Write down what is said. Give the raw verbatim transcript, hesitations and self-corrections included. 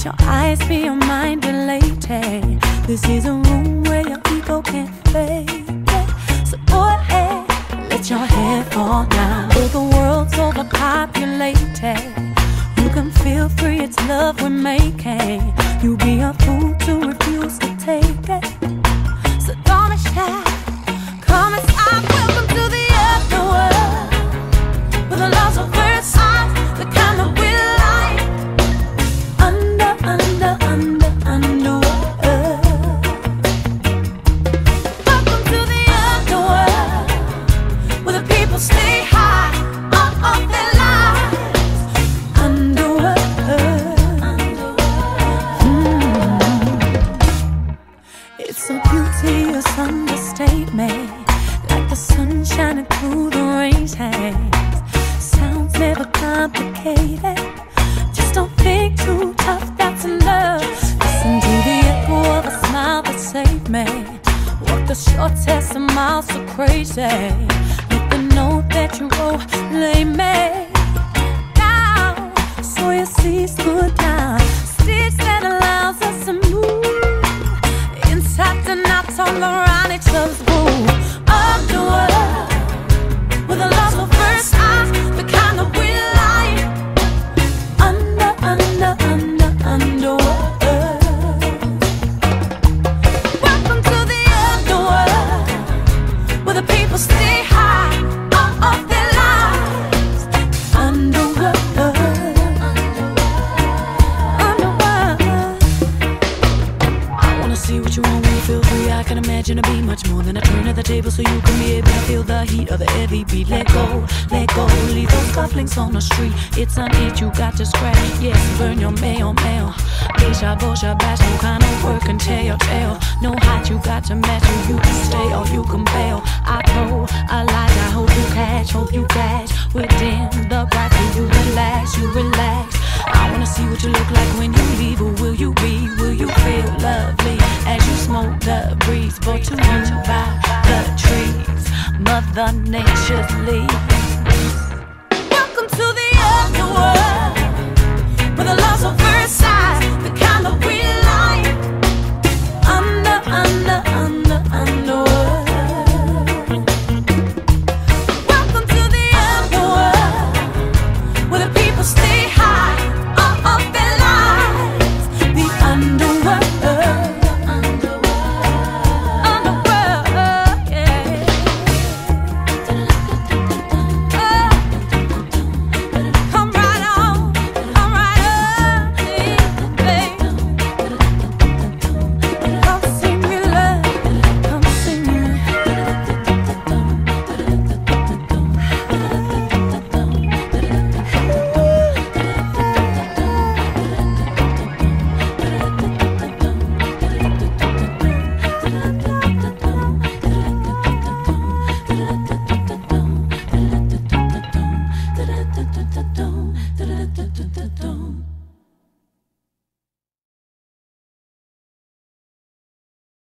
Let your eyes be your mind dilated. This is a room where your ego can't fake it. So go ahead, let your head fall down. Oh, the world's overpopulated. You can feel free, it's love we're making. You'd be a fool to refuse to take it. So don't be shy, come inside. Welcome to the underworld, with the laws of first sight, the kind that we like. Under, under, under, underworld. Welcome to the underworld, where the people stay high up off their lives. Underworld. Mm. It's a beauteous understatement, like the sun shining through the rain's hands. Sounds never complicated. Just don't think too tough, that's enough. Listen to the echo of a smile that saved me. Walk the short test a mile so crazy. Let them know that you lay me down, so you see it's good now. Stitch that allows us to move inside the knots all around each other's womb. Underworld, with a love of first sight, the kind that we like. Under, under, under, underworld. Welcome to the underworld, where the people stay high up off their lives. Underworld, underworld. I wanna see what you want when you feel free. I can imagine to be much more than a turn of the table, so you can be able to feel the heat of the heavy beat. Let go, let go, leave those cufflinks on the street. It's an itch you got to scratch. Yes, burn your mail, mail. Bisha, bosha, bash, no kind of work and tear your tail. No height you got to match, or you can stay or you can bail. I told a lie, I hope you catch, hope you catch. Within the bright, will you relax, you relax. I wanna see what you look like when you leave. Who will you be? Will you feel lovely as you smoke the breeze? Brought to you by the trees, Mother Nature's leaves.